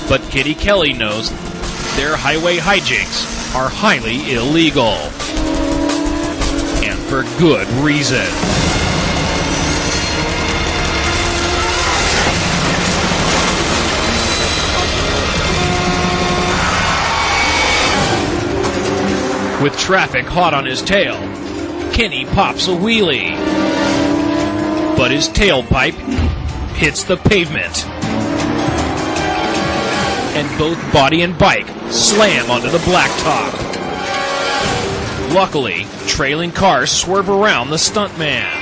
But Kitty Kelly knows their highway hijinks are highly illegal. And for good reason. With traffic hot on his tail, Kenny pops a wheelie. But his tailpipe hits the pavement. And both body and bike slam onto the blacktop. Luckily, trailing cars swerve around the stuntman.